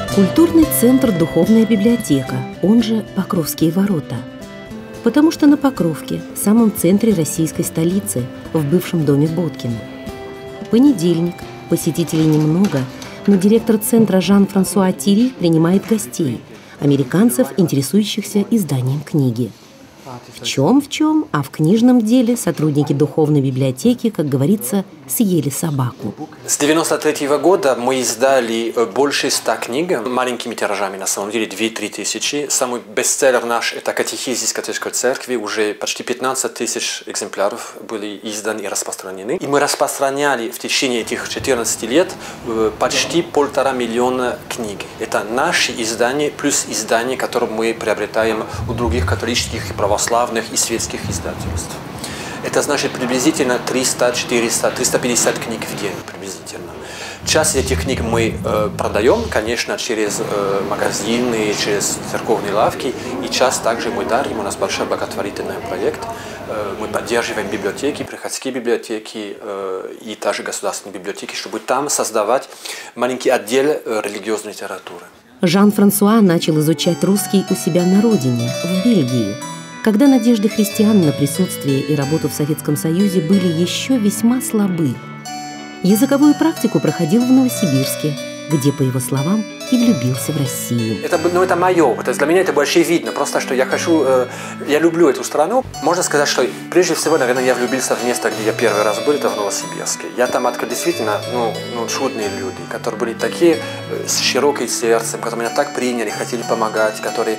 Культурный центр «Духовная библиотека», он же Покровские ворота. Потому что на Покровке, в самом центре российской столицы, в бывшем доме Боткина. Понедельник, посетителей немного, но директор центра Жан-Франсуа Тири принимает гостей, американцев, интересующихся изданием книги. В чем, а в книжном деле сотрудники духовной библиотеки, как говорится, съели собаку. С 1993 года мы издали больше 100 книг, маленькими тиражами, на самом деле 2-3 тысячи. Самый бестселлер наш – это «Катехизис католической церкви». Уже почти 15 тысяч экземпляров были изданы и распространены. И мы распространяли в течение этих 14 лет почти 1,5 миллиона книг. Это наши издания плюс издания, которые мы приобретаем у других католических и православных и светских издательств. Это значит приблизительно 300, 400, 350 книг в день приблизительно. Часть этих книг мы продаем, конечно, через магазины, через церковные лавки, и часть также мы дарим. У нас большой благотворительный проект. Мы поддерживаем библиотеки, приходские библиотеки и также государственные библиотеки, чтобы там создавать маленький отдел религиозной литературы. Жан-Франсуа начал изучать русский у себя на родине, в Бельгии, когда надежды христиан на присутствие и работу в Советском Союзе были еще весьма слабы. Языковую практику проходил в Новосибирске, где, по его словам, и влюбился в Россию. Это мое. То есть для меня это больше видно. Просто что я люблю эту страну. Можно сказать, что прежде всего, наверное, я влюбился в место, где я первый раз был, это в Новосибирске. Я там открыл действительно чудные люди, которые были такие с широким сердцем, которые меня так приняли, хотели помогать, которые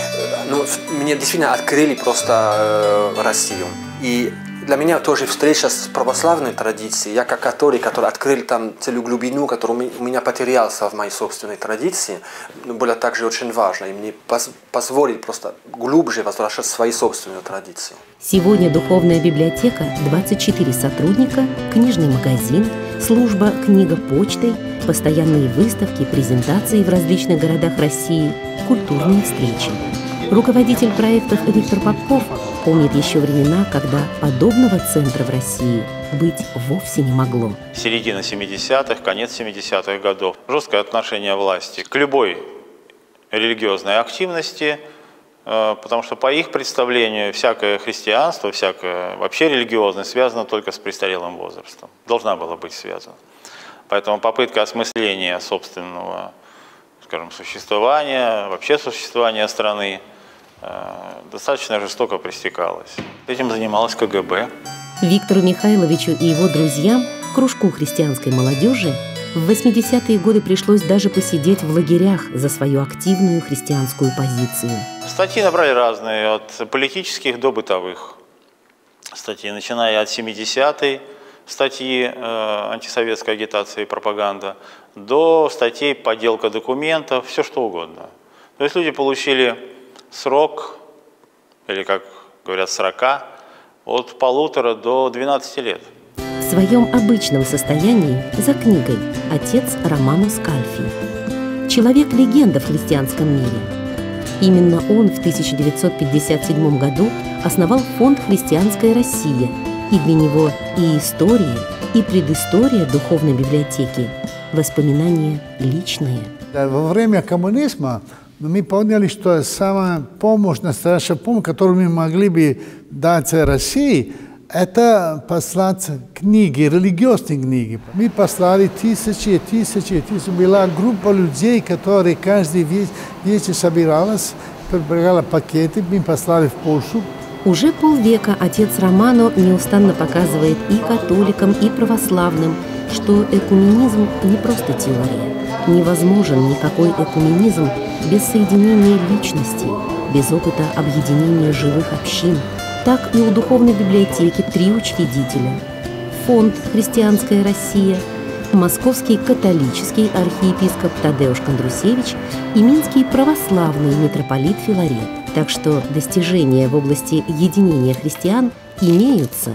мне действительно открыли просто Россию. И для меня тоже встреча с православной традицией. Я как католик, который открыл там целую глубину, которую у меня потерялся в моей собственной традиции, было также очень важно. И мне позволить просто глубже возвращать свои собственные традиции. Сегодня духовная библиотека, 24 сотрудника, книжный магазин, служба «Книга почтой», постоянные выставки, презентации в различных городах России, культурные встречи. Руководитель проектов Виктор Попков помнит еще времена, когда подобного центра в России быть вовсе не могло. Середина 70-х, конец 70-х годов. Жесткое отношение власти к любой религиозной активности, потому что по их представлению всякое христианство, всякое вообще религиозность связано только с престарелым возрастом. Должна была быть связана. Поэтому попытка осмысления собственного, скажем, существования, вообще существования страны достаточно жестоко пресекалась. Этим занималась КГБ. Виктору Михайловичу и его друзьям, кружку христианской молодежи, в 80-е годы пришлось даже посидеть в лагерях за свою активную христианскую позицию. Статьи набрали разные, от политических до бытовых. Статьи, начиная от 70-й, статьи антисоветской агитации и пропаганда, до статей подделка документов, все что угодно. То есть люди получили срок, или, как говорят, срока, от 1,5 до 12 лет. В своем обычном состоянии за книгой отец Романо Скальфи. Человек-легенда в христианском мире. Именно он в 1957 году основал фонд «Христианская Россия», и для него и история, и предыстория духовной библиотеки – воспоминания личные. Во время коммунизма мы поняли, что самая помощь, настоящая помощь, которую мы могли бы дать России, это послать книги, религиозные книги. Мы послали тысячи. Была группа людей, которые каждый вечер собиралась, прибирала пакеты, мы послали в Польшу. Уже полвека отец Романо неустанно показывает и католикам, и православным, что экуменизм не просто теория. Невозможен никакой экуменизм без соединения личностей, без опыта объединения живых общин. Так и у духовной библиотеки 3 учредителя: фонд «Христианская Россия», московский католический архиепископ Тадеуш Кондрусевич и минский православный митрополит Филарет. Так что достижения в области единения христиан имеются,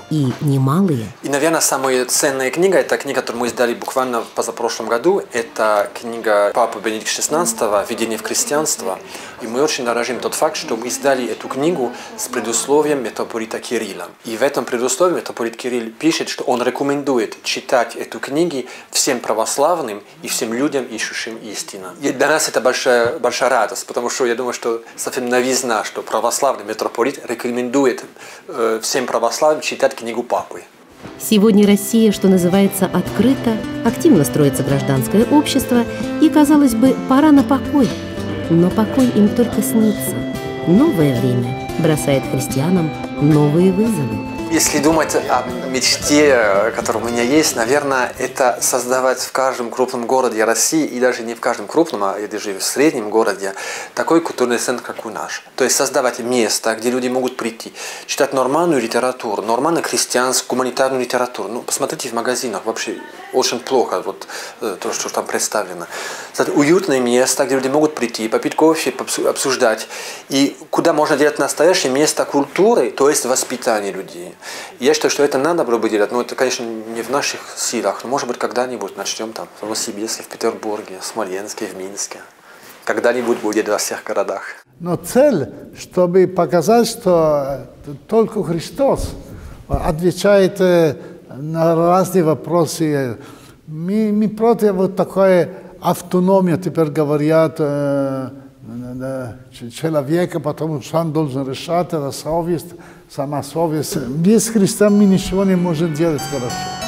и немалые. И, наверное, самая ценная книга, это книга, которую мы издали буквально в позапрошлом году. Это книга Папы Бенедикта XVI «Введение в христианство». И мы очень дорожим тот факт, что мы издали эту книгу с предусловием митрополита Кирилла. И в этом предусловии митрополит Кирилл пишет, что он рекомендует читать эту книгу всем православным и всем людям, ищущим истину. И для нас это большая радость, потому что я думаю, что совсем новизна, что православный митрополит рекомендует всем православным читать книгу Папы. Сегодня Россия, что называется, открыта, активно строится гражданское общество, и, казалось бы, пора на покой. Но покой им только снится. Новое время бросает христианам новые вызовы. Если думать о мечте, которая у меня есть, наверное, это создавать в каждом крупном городе России, и даже не в каждом крупном, а даже в среднем городе, такой культурный центр, как у нас. То есть создавать место, где люди могут прийти, читать нормальную литературу, нормальную христианскую, гуманитарную литературу. Ну, посмотрите в магазинах, вообще очень плохо вот, то, что там представлено. Уютное место, где люди могут прийти, попить кофе, обсуждать. И куда можно делать настоящее место культуры, то есть воспитание людей. Я считаю, что это надо было бы делать, но это, конечно, не в наших силах. Но, может быть, когда-нибудь начнем там в Новосибирске, в Петербурге, в Смоленске, в Минске. Когда-нибудь будет во всех городах. Но цель, чтобы показать, что только Христос отвечает на разные вопросы. Мы против вот такой автономии, теперь говорят, человека, потому что он должен решать, это совесть, сама совесть. Без Христа мы ничего не можем делать хорошо.